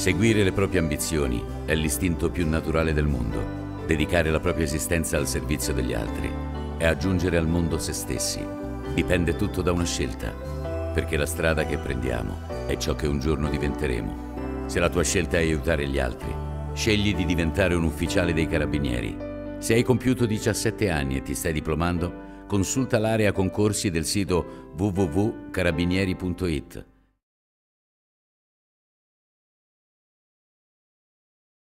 Seguire le proprie ambizioni è l'istinto più naturale del mondo. Dedicare la propria esistenza al servizio degli altri è aggiungere al mondo se stessi. Dipende tutto da una scelta, perché la strada che prendiamo è ciò che un giorno diventeremo. Se la tua scelta è aiutare gli altri, scegli di diventare un ufficiale dei Carabinieri. Se hai compiuto 17 anni e ti stai diplomando, consulta l'area concorsi del sito www.carabinieri.it.